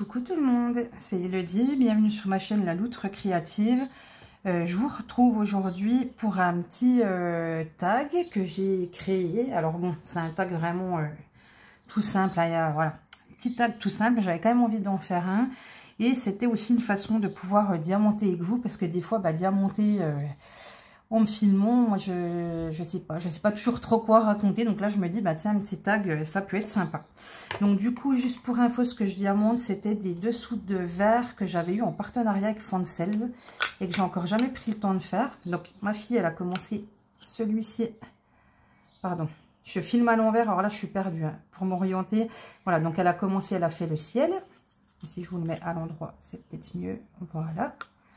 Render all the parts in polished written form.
Coucou tout le monde, c'est Elodie, bienvenue sur ma chaîne La Loutre Créative. Je vous retrouve aujourd'hui pour un petit tag que j'ai créé. Alors bon, c'est un tag vraiment tout simple, hein, voilà, petit tag tout simple, j'avais quand même envie d'en faire un. Et c'était aussi une façon de pouvoir diamanter avec vous, parce que des fois, diamanter en me filmant, moi je sais pas toujours trop quoi raconter. Donc là je me dis tiens, un petit tag ça peut être sympa. Donc du coup, juste pour info, ce que je diamante, c'était des dessous de verre que j'avais eu en partenariat avec Fansels et que j'ai encore jamais pris le temps de faire. Donc ma fille, elle a commencé celui-ci, pardon, je filme à l'envers, alors là je suis perdue hein, pour m'orienter. Voilà, donc elle a commencé, elle a fait le ciel. Si je vous le mets à l'endroit, c'est peut-être mieux. Voilà.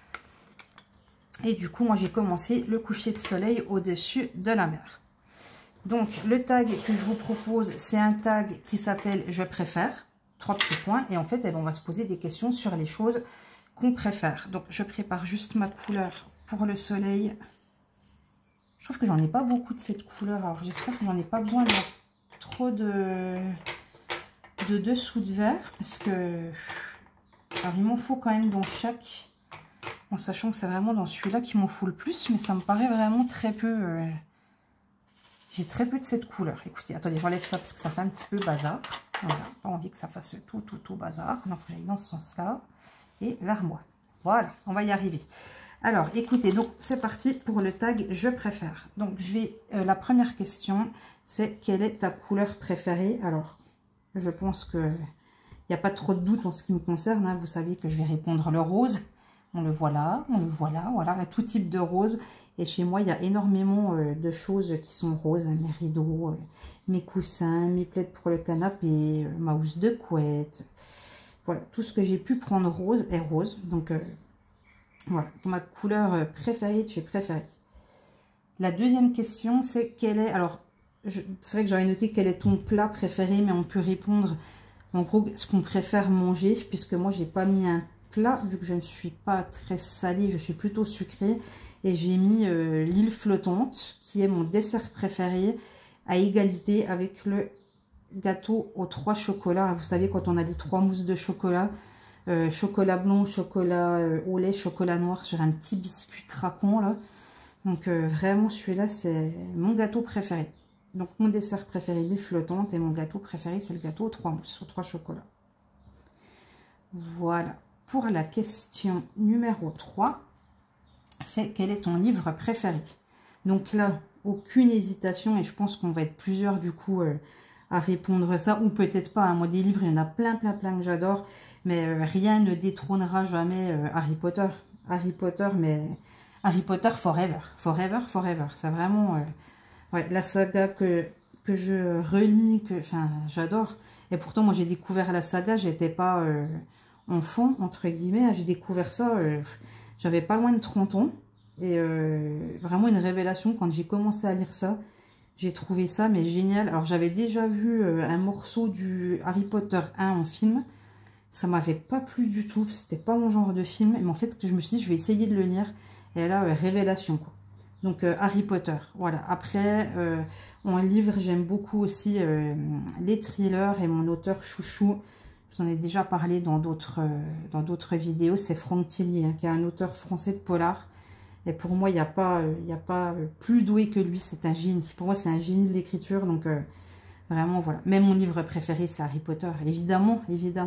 Et du coup, moi, j'ai commencé le coucher de soleil au-dessus de la mer. Donc, le tag que je vous propose, c'est un tag qui s'appelle « Je préfère ». 3 petits points. Et en fait, on va se poser des questions sur les choses qu'on préfère. Donc, je prépare juste ma couleur pour le soleil. Je trouve que j'en ai pas beaucoup de cette couleur. Alors, j'espère que j'en ai pas besoin de trop de dessous de verre. Parce que... alors, il m'en faut quand même dans chaque... en sachant que c'est vraiment dans celui-là qu'il m'en faut le plus, mais ça me paraît vraiment très peu... j'ai très peu de cette couleur. Écoutez, attendez, j'enlève ça parce que ça fait un petit peu bazar. Voilà, pas envie que ça fasse tout bazar. Non, il faut que j'aille dans ce sens-là et vers moi. Voilà, on va y arriver. Alors, écoutez, donc c'est parti pour le tag « Je préfère ». Donc, je vais... la première question, c'est « Quelle est ta couleur préférée ?» Alors, je pense que il n'y a pas trop de doute en ce qui me concerne. Hein. Vous savez que je vais répondre le rose. On le voit là, voilà, tout type de rose. Et chez moi, il y a énormément de choses qui sont roses. Hein, mes rideaux, mes coussins, mes plaids pour le canapé, ma housse de couette. Voilà, tout ce que j'ai pu prendre rose est rose. Donc, voilà, ma couleur préférée de chez Préférée. La deuxième question, c'est quelle est... alors, c'est vrai que j'aurais noté quel est ton plat préféré, mais on peut répondre, en gros, ce qu'on préfère manger, puisque moi, j'ai pas mis un plat, vu que je ne suis pas très salée, je suis plutôt sucrée, et j'ai mis l'île flottante, qui est mon dessert préféré, à égalité avec le gâteau aux 3 chocolats. Vous savez, quand on a les 3 mousses de chocolat, chocolat blanc, chocolat au lait, chocolat noir, sur un petit biscuit craquant, là. Donc, vraiment, celui-là, c'est mon gâteau préféré. Donc, mon dessert préféré, l'île flottante, et mon gâteau préféré, c'est le gâteau aux 3 mousses, aux 3 chocolats. Voilà. Pour la question numéro 3, c'est quel est ton livre préféré? Donc là, aucune hésitation, et je pense qu'on va être plusieurs du coup à répondre ça, ou peut-être pas. Hein. Moi, des livres, il y en a plein que j'adore, mais rien ne détrônera jamais Harry Potter. Harry Potter, mais Harry Potter forever. C'est vraiment ouais, la saga que je relis, enfin, j'adore. Et pourtant, moi, j'ai découvert la saga, j'étais pas... enfant, entre guillemets, j'ai découvert ça, j'avais pas loin de 30 ans, et vraiment une révélation quand j'ai commencé à lire ça, j'ai trouvé ça mais génial. Alors j'avais déjà vu un morceau du Harry Potter 1 en film, ça m'avait pas plu du tout, c'était pas mon genre de film, mais en fait je me suis dit je vais essayer de le lire, et là révélation quoi. Donc Harry Potter, voilà. Après en livre j'aime beaucoup aussi les thrillers, et mon auteur chouchou, je vous en ai déjà parlé dans d'autres vidéos, c'est Franck Tilly, hein, qui est un auteur français de polar. Et pour moi, il n'y a pas plus doué que lui, c'est un génie. Pour moi, c'est un génie de l'écriture, donc vraiment, voilà. Même mon livre préféré, c'est Harry Potter, évidemment.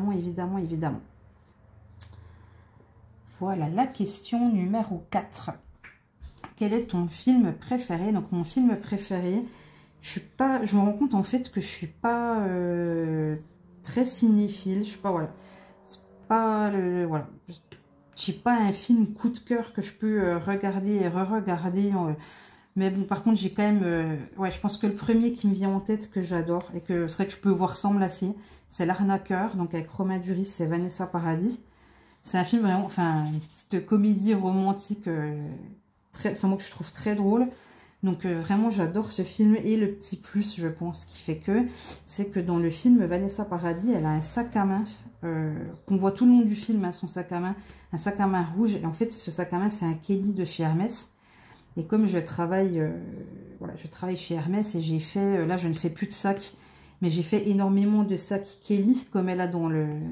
Voilà, la question numéro 4. Quel est ton film préféré? Donc, mon film préféré, je me rends compte en fait que je suis pas... très cinéphile, je sais pas, voilà, c'est pas le, voilà, j'ai pas un film coup de cœur que je peux regarder et re-regarder, mais bon, par contre j'ai quand même, ouais, je pense que le premier qui me vient en tête que j'adore, et que c'est vrai que je peux voir sans me lasser, c'est L'Arnaqueur, donc avec Romain Duris et Vanessa Paradis. C'est un film vraiment, enfin, une petite comédie romantique, enfin moi que je trouve très drôle. Donc vraiment j'adore ce film, et le petit plus je pense qui fait que, c'est que dans le film Vanessa Paradis, elle a un sac à main, qu'on voit tout le long du film, hein, son sac à main, un sac à main rouge, et en fait ce sac à main c'est un Kelly de chez Hermès. Et comme je travaille, voilà, je travaille chez Hermès, et j'ai fait, là je ne fais plus de sacs, mais j'ai fait énormément de sacs Kelly, comme elle a dans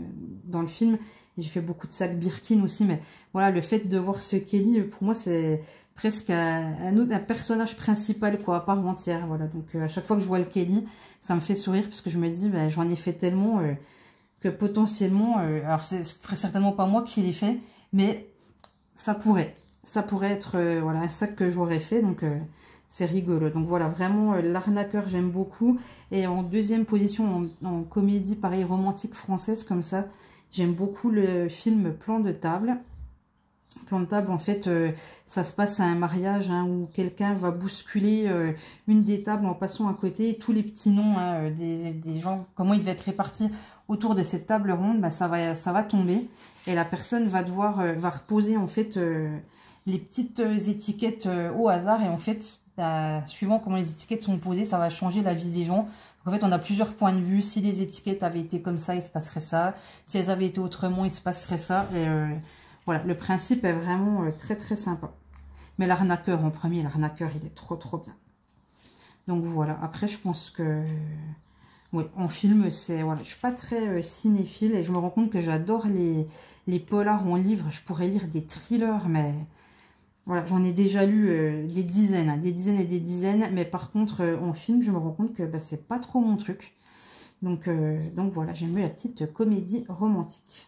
dans le film. J'ai fait beaucoup de sacs Birkin aussi, mais voilà, le fait de voir ce Kelly, pour moi, c'est presque un personnage principal, quoi, à part entière. Voilà, donc à chaque fois que je vois le Kelly, ça me fait sourire, parce que je me dis, ben, j'en ai fait tellement que potentiellement, alors c'est très certainement pas moi qui l'ai fait, mais ça pourrait être voilà, un sac que j'aurais fait, donc c'est rigolo. Donc voilà, vraiment l'arnaqueur, j'aime beaucoup. Et en deuxième position, en comédie, pareil, romantique française, comme ça, j'aime beaucoup le film Plan de table. Plan de table, en fait, ça se passe à un mariage hein, où quelqu'un va bousculer une des tables en passant à côté. Et tous les petits noms hein, des gens, comment ils devaient être répartis autour de cette table ronde, bah, ça va tomber. Et la personne va devoir, va reposer en fait les petites étiquettes au hasard. Et en fait, suivant comment les étiquettes sont posées, ça va changer la vie des gens. Donc, en fait, on a plusieurs points de vue. Si les étiquettes avaient été comme ça, il se passerait ça. Si elles avaient été autrement, il se passerait ça. Et voilà, le principe est vraiment très très sympa. Mais l'arnaqueur en premier, l'arnaqueur, il est trop trop bien. Donc voilà, après je pense que... Oui, en film, c'est... Voilà, je suis pas très cinéphile et je me rends compte que j'adore les polars en livre. Je pourrais lire des thrillers, mais... Voilà, j'en ai déjà lu des dizaines et des dizaines. Mais par contre, en film, je me rends compte que bah, c'est pas trop mon truc. Donc voilà, j'aime mieux la petite comédie romantique.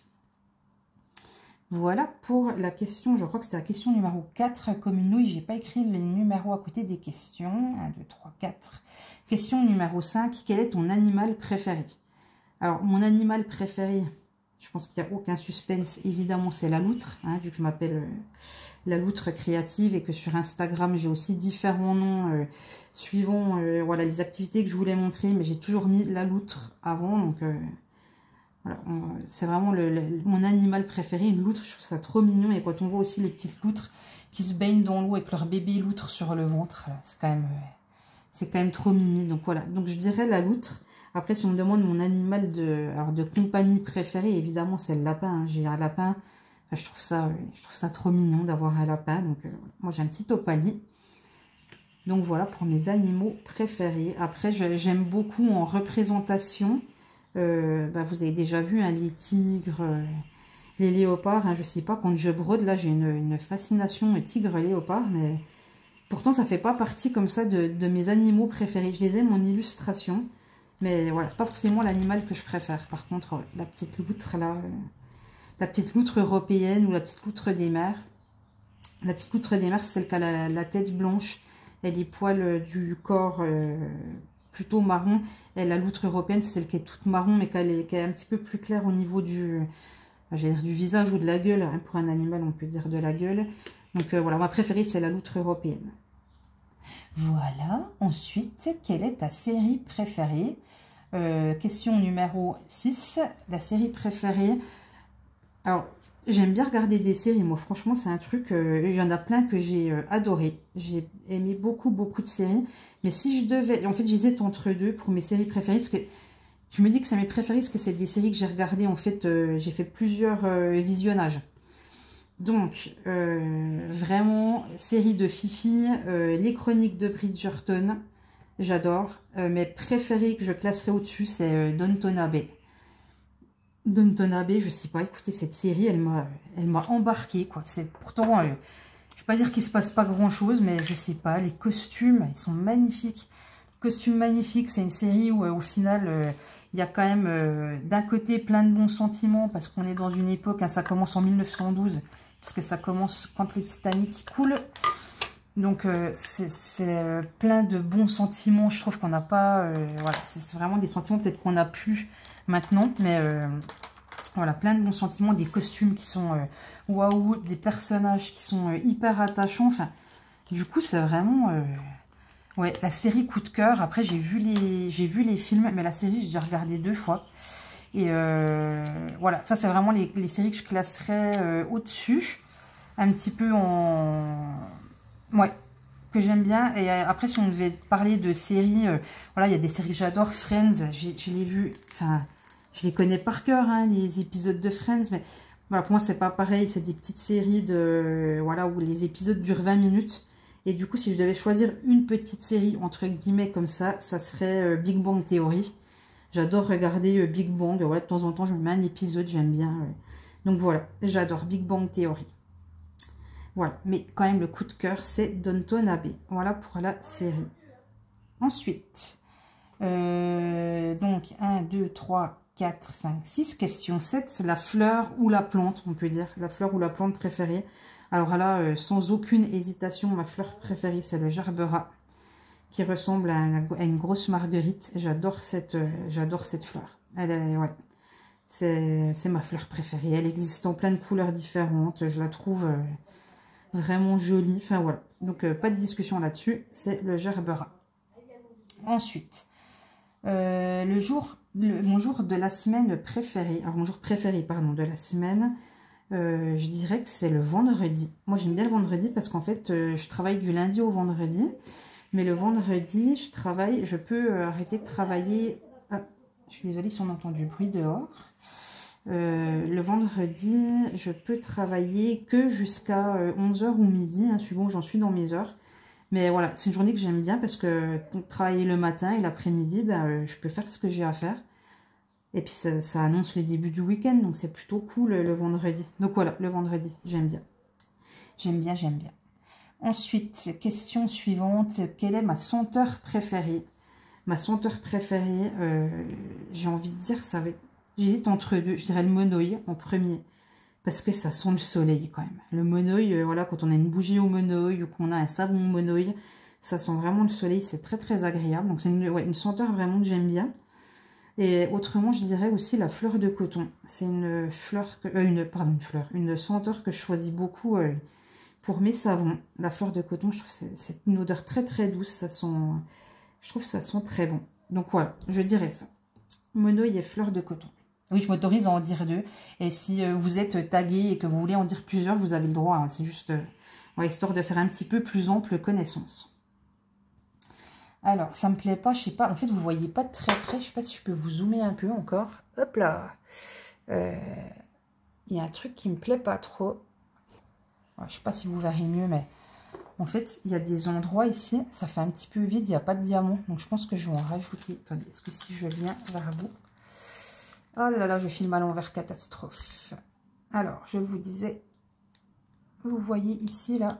Voilà pour la question, je crois que c'était la question numéro 4, comme une nouille, j'ai pas écrit les numéros à côté des questions. 1, 2, 3, 4. Question numéro 5, quel est ton animal préféré? Alors, mon animal préféré, je pense qu'il n'y a aucun suspense, évidemment, c'est la loutre, hein, vu que je m'appelle la loutre créative et que sur Instagram, j'ai aussi différents noms suivant voilà, les activités que je voulais montrer, mais j'ai toujours mis la loutre avant, donc... Voilà, c'est vraiment mon animal préféré, une loutre, je trouve ça trop mignon. Et quand on voit aussi les petites loutres qui se baignent dans l'eau avec leur bébé loutre sur le ventre, c'est quand même trop mimi. Donc voilà, donc je dirais la loutre. Après, si on me demande mon animal de compagnie préféré, évidemment c'est le lapin. Hein. J'ai un lapin, enfin, je trouve ça trop mignon d'avoir un lapin. Donc moi j'ai un petit opalie. Donc voilà pour mes animaux préférés. Après, j'aime beaucoup en représentation. Bah, vous avez déjà vu hein, les tigres, les léopards, hein, je sais pas, quand je brode, là j'ai une fascination tigre-léopard, mais pourtant ça fait pas partie comme ça de mes animaux préférés. Je les aime en illustration, mais voilà, c'est pas forcément l'animal que je préfère. Par contre, la petite loutre là, la petite loutre européenne ou la petite loutre des mers. La petite loutre des mers, c'est celle qui a la tête blanche et les poils du corps... plutôt marron, et la loutre européenne c'est celle qui est toute marron mais qui est un petit peu plus claire au niveau du visage ou de la gueule, hein, pour un animal on peut dire de la gueule. Donc voilà, ma préférée c'est la loutre européenne. Voilà, ensuite quelle est ta série préférée? Question numéro 6, la série préférée. Alors j'aime bien regarder des séries, moi franchement c'est un truc, il y en a plein que j'ai adoré. J'ai aimé beaucoup de séries, mais si je devais, en fait j'hésite entre deux pour mes séries préférées, parce que je me dis que c'est mes préférées, parce que c'est des séries que j'ai regardées, en fait j'ai fait plusieurs visionnages. Donc vraiment, série de Fifi, les chroniques de Bridgerton, j'adore. Mes préférées que je classerai au-dessus, c'est Downton Abbey. Downton Abbey, je sais pas, écoutez, cette série, elle m'a embarqué, quoi. C'est pourtant, je vais pas dire qu'il se passe pas grand chose, mais je sais pas, les costumes, ils sont magnifiques. Costumes magnifiques, c'est une série où au final, il y a quand même d'un côté plein de bons sentiments, parce qu'on est dans une époque, hein, ça commence en 1912, puisque ça commence quand le Titanic coule. Donc c'est plein de bons sentiments, je trouve qu'on n'a pas, voilà, c'est vraiment des sentiments peut-être qu'on n'a plus maintenant, mais voilà, plein de bons sentiments, des costumes qui sont waouh, des personnages qui sont hyper attachants, enfin, du coup c'est vraiment, ouais, la série coup de cœur. Après j'ai vu les films, mais la série j'ai déjà regardé 2 fois, et voilà, ça c'est vraiment les séries que je classerais au-dessus, un petit peu en... Ouais, que j'aime bien. Et après, si on devait parler de séries, voilà, il y a des séries que j'adore. Friends, je l'ai vu, enfin, je les connais par cœur, hein, les épisodes de Friends, mais voilà, pour moi, c'est pas pareil. C'est des petites séries voilà, où les épisodes durent 20 minutes. Et du coup, si je devais choisir une petite série, entre guillemets, comme ça serait Big Bang Theory. J'adore regarder Big Bang. Ouais, de temps en temps, je me mets un épisode, j'aime bien. Donc voilà, j'adore Big Bang Theory. Voilà, mais quand même, le coup de cœur, c'est Downton Abbey. Voilà pour la série. Ensuite, donc 1, 2, 3, 4, 5, 6. Question 7, c'est la fleur ou la plante, on peut dire. La fleur ou la plante préférée. Alors là, sans aucune hésitation, ma fleur préférée, c'est le gerbera, qui ressemble à une grosse marguerite. J'adore cette fleur. Elle est, ouais, c'est ma fleur préférée. Elle existe en plein de couleurs différentes. Je la trouve vraiment jolie. Enfin voilà. Donc pas de discussion là-dessus. C'est le gerbera. Ensuite, mon jour de la semaine préféré. Alors mon jour préféré, pardon, de la semaine. Je dirais que c'est le vendredi. Moi j'aime bien le vendredi parce qu'en fait je travaille du lundi au vendredi. Mais le vendredi, je peux arrêter de travailler. Ah, je suis désolée si on entend du bruit dehors. Le vendredi, je peux travailler que jusqu'à 11 h ou midi, hein, suivant où j'en suis dans mes heures. Mais voilà, c'est une journée que j'aime bien parce que travailler le matin et l'après-midi, ben, je peux faire ce que j'ai à faire. Et puis ça annonce le début du week-end, donc c'est plutôt cool le vendredi. Donc voilà, le vendredi, j'aime bien. J'aime bien, j'aime bien. Ensuite, question suivante, quelle est ma senteur préférée? Ma senteur préférée, j'ai envie de dire, j'hésite entre deux. Je dirais le monoï en premier, parce que ça sent le soleil quand même. Le monoï, voilà, quand on a une bougie au monoï ou qu'on a un savon au monoï, ça sent vraiment le soleil, c'est très très agréable. Donc c'est une senteur vraiment que j'aime bien. Et autrement, je dirais aussi la fleur de coton. C'est une fleur, une senteur que je choisis beaucoup pour mes savons. La fleur de coton, je trouve que c'est une odeur très très douce. Je trouve que ça sent très bon. Donc voilà, je dirais ça. Monoï et fleur de coton. Oui, je m'autorise à en dire deux. Et si vous êtes tagué et que vous voulez en dire plusieurs, vous avez le droit. Hein. C'est juste histoire de faire un petit peu plus ample connaissance. Alors, ça me plaît pas, je sais pas. En fait, vous voyez pas de très près. Je sais pas si je peux vous zoomer un peu encore. Hop là. Il y a un truc qui me plaît pas trop. Je sais pas si vous verrez mieux, mais en fait, il y a des endroits ici, ça fait un petit peu vide, il n'y a pas de diamant. Donc, je pense que je vais en rajouter. Attendez, est-ce que si je viens vers vous... Oh là là, je filme à l'envers, catastrophe. Alors, je vous disais, vous voyez ici, là,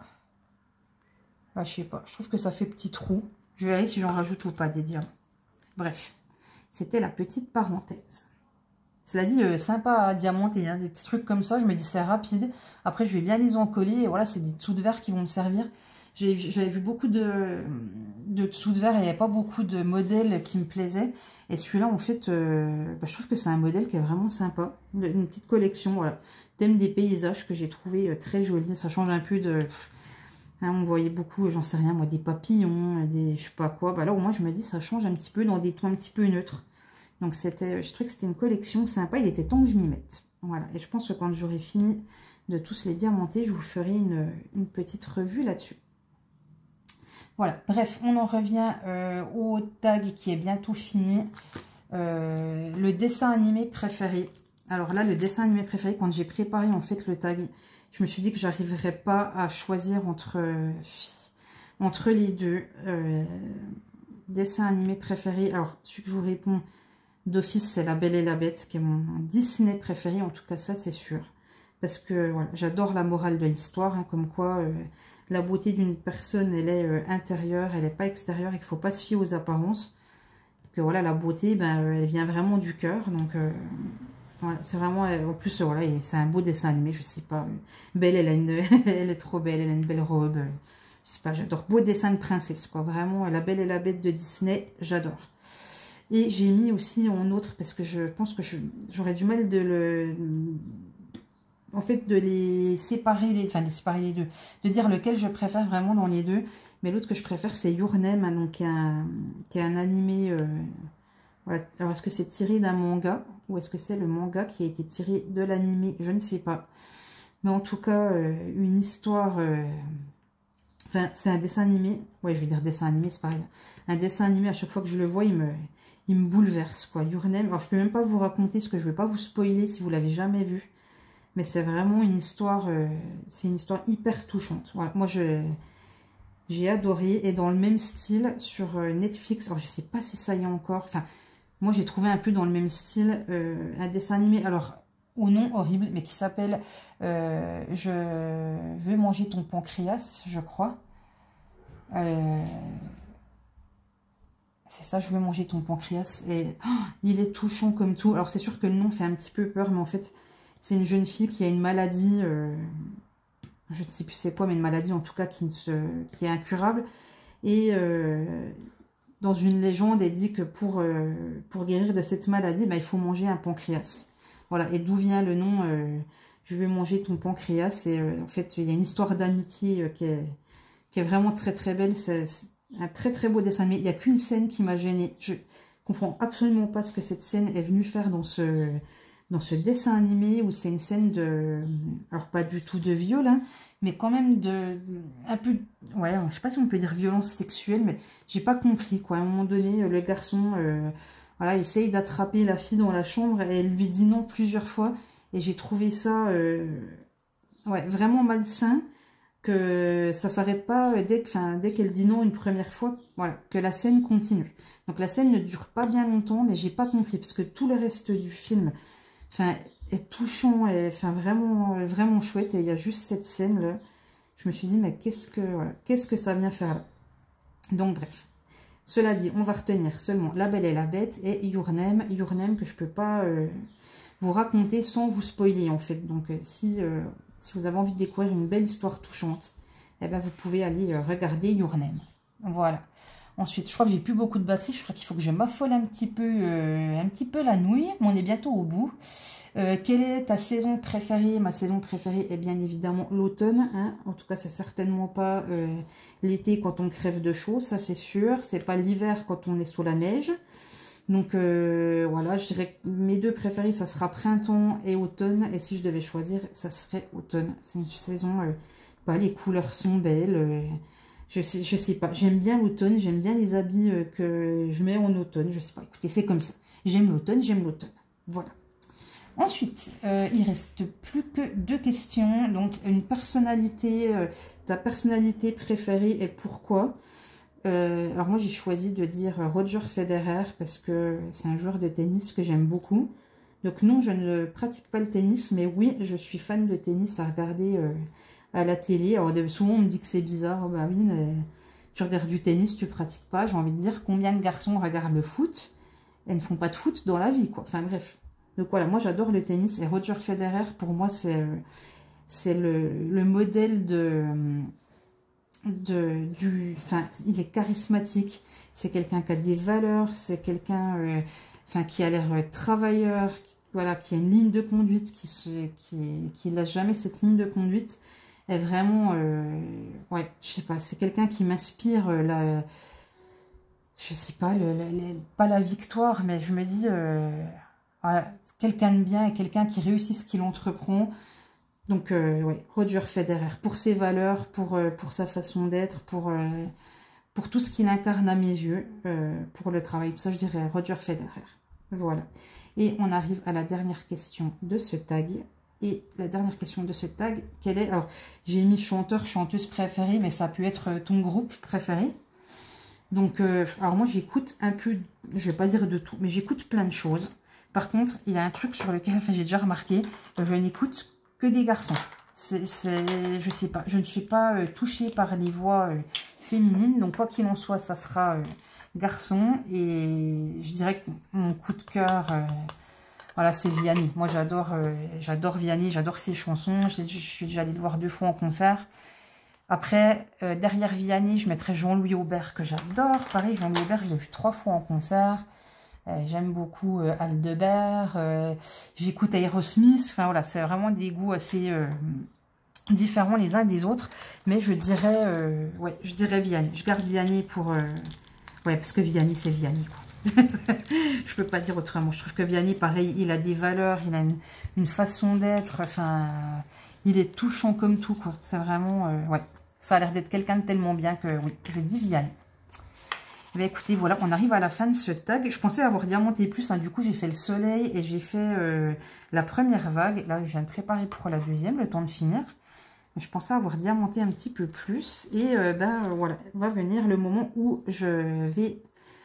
je sais pas, je trouve que ça fait petit trou. Je verrai si j'en rajoute ou pas des diamants. Bref, c'était la petite parenthèse. Cela dit, sympa à diamanter, hein, des petits trucs comme ça, je me dis c'est rapide. Après, je vais bien les encoller et voilà, c'est des dessous de verre qui vont me servir. J'avais vu beaucoup de dessous de verre et il n'y avait pas beaucoup de modèles qui me plaisaient. Et celui-là, en fait, je trouve que c'est un modèle qui est vraiment sympa. Une petite collection, voilà. Thème des paysages que j'ai trouvé très joli. Ça change un peu de... Hein, on voyait beaucoup, j'en sais rien, moi, des papillons, des je sais pas quoi. Bah là, au moins, je me dis, ça change un petit peu dans des tons un petit peu neutres. Donc, je trouvais que c'était une collection sympa. Il était temps que je m'y mette. Voilà. Et je pense que quand j'aurai fini de tous les diamanter, je vous ferai une petite revue là-dessus. Voilà. Bref, on en revient au tag qui est bientôt fini. Le dessin animé préféré. Alors là, le dessin animé préféré, quand j'ai préparé en fait le tag, je me suis dit que j'arriverais pas à choisir entre les deux. Dessin animé préféré. Alors, celui que je vous réponds d'office, c'est La Belle et la Bête, qui est mon Disney préféré, en tout cas ça c'est sûr. Parce que voilà, j'adore la morale de l'histoire, hein, comme quoi la beauté d'une personne, elle est intérieure, elle n'est pas extérieure, et qu'il ne faut pas se fier aux apparences. Que voilà, la beauté, ben, elle vient vraiment du cœur, donc voilà, c'est vraiment, en plus voilà, c'est un beau dessin animé, je sais pas, Belle, elle est trop belle, elle a une belle robe, je sais pas, j'adore, beau dessin de princesse, quoi, vraiment, La Belle et la Bête de Disney, j'adore. Et j'ai mis aussi en autre, parce que je pense que j'aurais du mal de les séparer, les deux. De dire lequel je préfère vraiment dans les deux. Mais l'autre que je préfère, c'est Your Name, hein, donc, qui est un animé. Voilà. Alors, est-ce que c'est tiré d'un manga ou est-ce que c'est le manga qui a été tiré de l'animé? Je ne sais pas. Mais en tout cas, une histoire... Enfin, c'est un dessin animé. Ouais, je veux dire dessin animé, c'est pareil. Un dessin animé, à chaque fois que je le vois, il me bouleverse, quoi. Your Name. Alors, je peux même pas vous raconter ce que je ne vais pas vous spoiler si vous l'avez jamais vu. Mais c'est vraiment une histoire, c'est une histoire hyper touchante. Voilà. Moi, j'ai adoré. Et dans le même style, sur Netflix, alors je sais pas si ça y est encore. Enfin, Moi, j'ai trouvé un peu dans le même style un dessin animé, alors au nom horrible, mais qui s'appelle Je veux manger ton pancréas, je crois. C'est ça, je veux manger ton pancréas. Et il est touchant comme tout. Alors, c'est sûr que le nom fait un petit peu peur, mais en fait, c'est une jeune fille qui a une maladie, je ne sais plus c'est quoi, mais une maladie en tout cas qui est incurable. Et dans une légende, elle dit que pour guérir de cette maladie, bah, il faut manger un pancréas. Voilà, et d'où vient le nom je veux manger ton pancréas. Et en fait, il y a une histoire d'amitié qui est vraiment très très belle. C'est un très très beau dessin, mais il n'y a qu'une scène qui m'a gênée. Je comprends absolument pas ce que cette scène est venue faire dans ce dessin animé, où c'est une scène de... Alors pas du tout de viol, hein, mais quand même de... un peu... Ouais, je sais pas si on peut dire violence sexuelle, mais j'ai pas compris, quoi. À un moment donné, le garçon, voilà, essaye d'attraper la fille dans la chambre, et elle lui dit non plusieurs fois, et j'ai trouvé ça, ouais, vraiment malsain, que ça s'arrête pas dès qu'elle dit non une première fois, voilà, que la scène continue. Donc la scène ne dure pas bien longtemps, mais j'ai pas compris, parce que tout le reste du film, enfin, est touchant, et enfin vraiment, vraiment chouette, et il y a juste cette scène là. Je me suis dit, mais qu'est-ce que ça vient faire là? Donc bref. Cela dit, on va retenir seulement La Belle et la Bête et Your Name. Your Name que je peux pas vous raconter sans vous spoiler en fait. Donc si vous avez envie de découvrir une belle histoire touchante, eh ben, vous pouvez aller regarder Your Name. Voilà. Ensuite, je crois que j'ai plus beaucoup de batterie. Je crois qu'il faut que je m'affole un petit peu la nouille. Mais on est bientôt au bout. Quelle est ta saison préférée? Ma saison préférée est bien évidemment l'automne. Hein. En tout cas, c'est certainement pas l'été quand on crève de chaud, ça c'est sûr. C'est pas l'hiver quand on est sous la neige. Donc voilà, je dirais que mes deux préférés, ça sera printemps et automne. Et si je devais choisir, ça serait automne. C'est une saison, les couleurs sont belles. Je sais pas, j'aime bien l'automne, j'aime bien les habits que je mets en automne. Je sais pas, écoutez, c'est comme ça. J'aime l'automne, j'aime l'automne. Voilà. Ensuite, il reste plus que 2 questions. Donc, une personnalité, ta personnalité préférée et pourquoi? Alors moi, j'ai choisi de dire Roger Federer parce que c'est un joueur de tennis que j'aime beaucoup. Donc non, je ne pratique pas le tennis, mais oui, je suis fan de tennis à regarder à la télé. Alors souvent, on me dit que c'est bizarre. Oh, bah oui, mais tu regardes du tennis, tu pratiques pas. J'ai envie de dire combien de garçons regardent le foot et ne font pas de foot dans la vie, quoi. Enfin bref. Donc voilà, moi j'adore le tennis et Roger Federer, pour moi, c'est le modèle enfin, il est charismatique, c'est quelqu'un qui a des valeurs, c'est quelqu'un enfin, qui a l'air travailleur, voilà, qui a une ligne de conduite, qui lâche jamais cette ligne de conduite. Et vraiment, ouais, je sais pas, c'est quelqu'un qui m'inspire je sais pas, pas la victoire, mais je me dis... Voilà, quelqu'un de bien et quelqu'un qui réussit ce qu'il entreprend. Donc, ouais, Roger Federer, pour ses valeurs, pour sa façon d'être, pour tout ce qu'il incarne à mes yeux, pour le travail. Tout ça, je dirais Roger Federer. Voilà. Et on arrive à la dernière question de ce tag. Et la dernière question de ce tag, quelle est... Alors, j'ai mis chanteur, chanteuse préférée, mais ça peut être ton groupe préféré. Donc, alors moi, j'écoute un peu, je vais pas dire de tout, mais j'écoute plein de choses. Par contre, il y a un truc sur lequel j'ai déjà remarqué, je n'écoute que des garçons. Je sais pas, je ne suis pas touchée par les voix féminines. Donc, quoi qu'il en soit, ça sera garçon. Et je dirais que mon coup de cœur, voilà, c'est Vianney. Moi, j'adore Vianney, j'adore ses chansons. Je suis déjà allée le voir 2 fois en concert. Après, derrière Vianney, je mettrais Jean-Louis Aubert, que j'adore. Pareil, Jean-Louis Aubert, je l'ai vu 3 fois en concert. J'aime beaucoup Aldebert, j'écoute Aerosmith, enfin voilà, c'est vraiment des goûts assez différents les uns des autres, mais je dirais, ouais, je dirais Vianney, je garde Vianney pour, ouais, parce que Vianney c'est Vianney, quoi. Je peux pas dire autrement, je trouve que Vianney, pareil, il a des valeurs, il a une façon d'être, enfin, il est touchant comme tout, quoi, c'est vraiment, ouais, ça a l'air d'être quelqu'un de tellement bien que, oui, je dis Vianney. Eh bien, écoutez, voilà, on arrive à la fin de ce tag. Je pensais avoir diamanté plus, hein. Du coup, j'ai fait le soleil et j'ai fait la première vague. Là, je viens de préparer pour la deuxième, le temps de finir. Je pensais avoir diamanté un petit peu plus. Et ben voilà, va venir le moment où je vais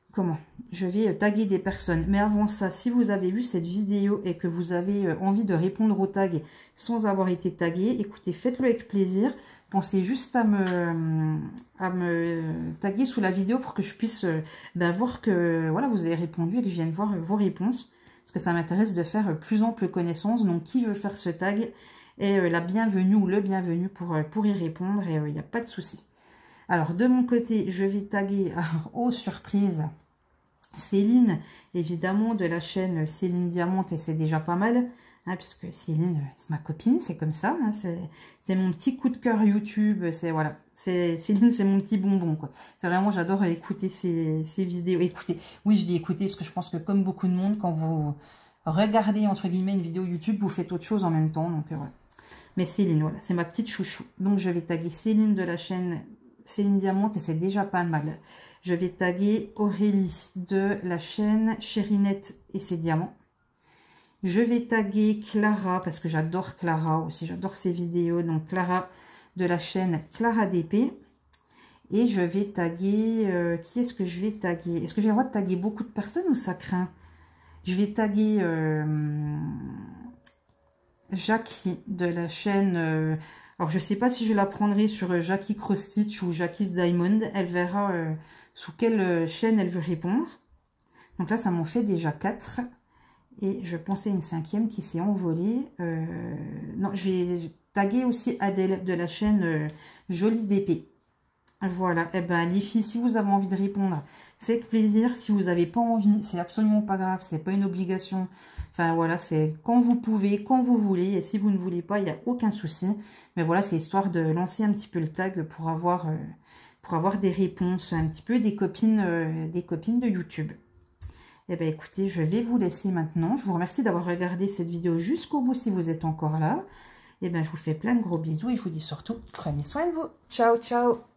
je vais taguer des personnes. Mais avant ça, si vous avez vu cette vidéo et que vous avez envie de répondre aux tags sans avoir été tagué, écoutez, faites-le avec plaisir. Pensez juste à me taguer sous la vidéo pour que je puisse voir que voilà, vous avez répondu et que je vienne voir vos réponses. Parce que ça m'intéresse de faire plus ample connaissance. Donc, qui veut faire ce tag est la bienvenue ou le bienvenu pour y répondre. Et il n'y a pas de souci. Alors, de mon côté, je vais taguer, aux surprises, Céline, évidemment, de la chaîne Céline Diamant. Et c'est déjà pas mal. Hein, puisque Céline, c'est ma copine, c'est comme ça. Hein, c'est mon petit coup de cœur YouTube. Voilà. Céline, c'est mon petit bonbon, quoi. C'est vraiment, j'adore écouter ses vidéos. Écoutez, oui, je dis écouter, parce que je pense que comme beaucoup de monde, quand vous regardez, entre guillemets, une vidéo YouTube, vous faites autre chose en même temps. Donc, voilà. Mais Céline, voilà, c'est ma petite chouchou. Donc, je vais taguer Céline de la chaîne Céline Diamant, et c'est déjà pas mal. Je vais taguer Aurélie de la chaîne Chérinette et ses diamants. Je vais taguer Clara, parce que j'adore Clara aussi, j'adore ses vidéos. Donc, Clara de la chaîne Clara DP. Et je vais taguer... qui est-ce que je vais taguer? Est-ce que j'ai le droit de taguer beaucoup de personnes ou ça craint? Je vais taguer Jackie de la chaîne... alors, je ne sais pas si je la prendrai sur Jackie Cross Stitch ou Jackie's Diamond. Elle verra sous quelle chaîne elle veut répondre. Donc là, ça m'en fait déjà 4. Et je pensais une 5e qui s'est envolée. Non, je vais taguer aussi Adèle de la chaîne Jolie DP. Voilà. Eh ben, les filles, si vous avez envie de répondre, c'est avec plaisir. Si vous n'avez pas envie, c'est absolument pas grave. C'est pas une obligation. Enfin, voilà, c'est quand vous pouvez, quand vous voulez. Et si vous ne voulez pas, il n'y a aucun souci. Mais voilà, c'est histoire de lancer un petit peu le tag pour avoir des réponses, un petit peu des copines de YouTube. Eh bien, écoutez, je vais vous laisser maintenant. Je vous remercie d'avoir regardé cette vidéo jusqu'au bout si vous êtes encore là. Eh bien, je vous fais plein de gros bisous et je vous dis surtout, prenez soin de vous. Ciao, ciao!